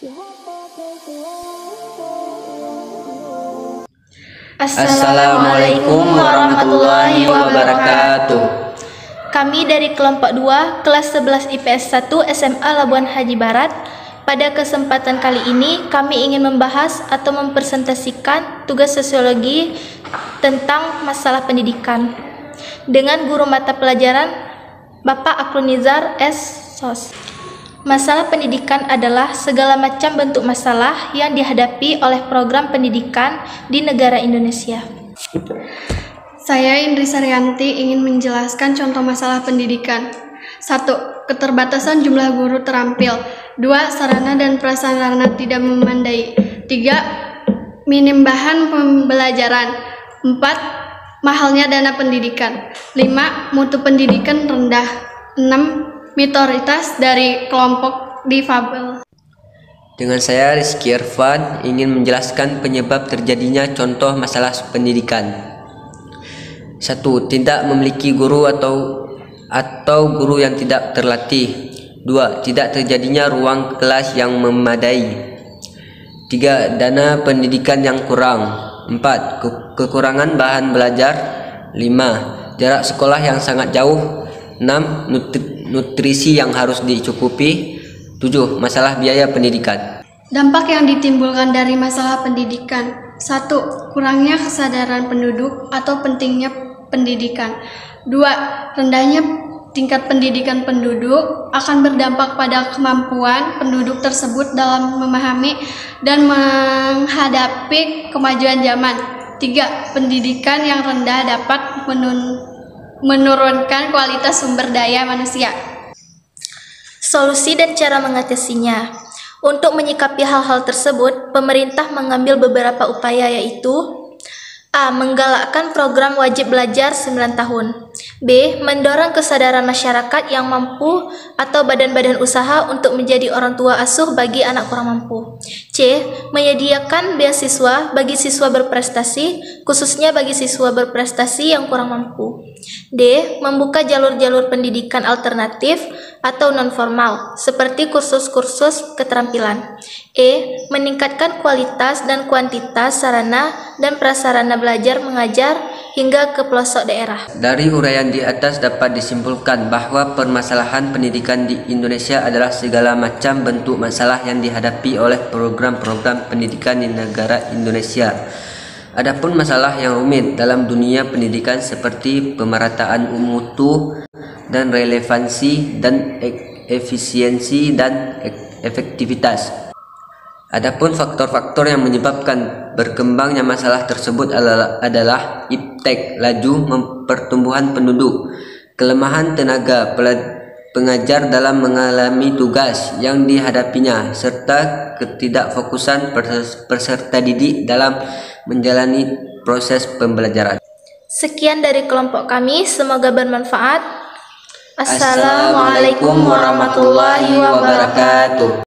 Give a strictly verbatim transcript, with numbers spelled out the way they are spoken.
Assalamualaikum warahmatullahi wabarakatuh. Kami dari kelompok dua, kelas sebelas I P S satu S M A Labuan Haji Barat. Pada kesempatan kali ini, kami ingin membahas atau mempresentasikan tugas sosiologi tentang masalah pendidikan dengan guru mata pelajaran Bapak Aklunizar S. Sos. Masalah pendidikan adalah segala macam bentuk masalah yang dihadapi oleh program pendidikan di negara Indonesia. Saya Indri Saryanti ingin menjelaskan contoh masalah pendidikan. satu. Keterbatasan jumlah guru terampil. dua. Sarana dan prasarana tidak memadai. tiga. Minim bahan pembelajaran. empat. Mahalnya dana pendidikan. lima. Mutu pendidikan rendah. enam. Minoritas dari kelompok difabel. Dengan saya Rizky Irfan ingin menjelaskan penyebab terjadinya contoh masalah pendidikan. Satu. Tidak memiliki guru atau atau guru yang tidak terlatih. Dua. Tidak terjadinya ruang kelas yang memadai. Tiga. Dana pendidikan yang kurang. Empat. Ke kekurangan bahan belajar. Lima. Jarak sekolah yang sangat jauh. Enam. Nutri nutrisi yang harus dicukupi. Tujuh. Masalah biaya pendidikan. Dampak yang ditimbulkan dari masalah pendidikan. Satu. Kurangnya kesadaran penduduk atau pentingnya pendidikan. Dua. Rendahnya tingkat pendidikan penduduk akan berdampak pada kemampuan penduduk tersebut dalam memahami dan menghadapi kemajuan zaman. Tiga. Pendidikan yang rendah dapat menun menurunkan kualitas sumber daya manusia. Solusi dan cara mengatasinya. Untuk menyikapi hal-hal tersebut, pemerintah mengambil beberapa upaya, yaitu A. Menggalakkan program wajib belajar sembilan tahun. B. Mendorong kesadaran masyarakat yang mampu atau badan-badan usaha untuk menjadi orang tua asuh bagi anak kurang mampu. C. Menyediakan beasiswa bagi siswa berprestasi, khususnya bagi siswa berprestasi yang kurang mampu. D. Membuka jalur-jalur pendidikan alternatif atau non-formal, seperti kursus-kursus keterampilan. E. Meningkatkan kualitas dan kuantitas sarana dan prasarana belajar mengajar hingga ke pelosok daerah. Dari uraian di atas dapat disimpulkan bahwa permasalahan pendidikan di Indonesia adalah segala macam bentuk masalah yang dihadapi oleh program-program pendidikan di negara Indonesia. Adapun masalah yang rumit dalam dunia pendidikan seperti pemerataan mutu dan relevansi dan efisiensi dan efektivitas. Adapun faktor-faktor yang menyebabkan berkembangnya masalah tersebut adalah, adalah iptek, laju pertumbuhan penduduk, kelemahan tenaga pengajar dalam mengalami tugas yang dihadapinya, serta ketidakfokusan peserta didik dalam menjalani proses pembelajaran. Sekian dari kelompok kami, semoga bermanfaat. Assalamualaikum warahmatullahi wabarakatuh.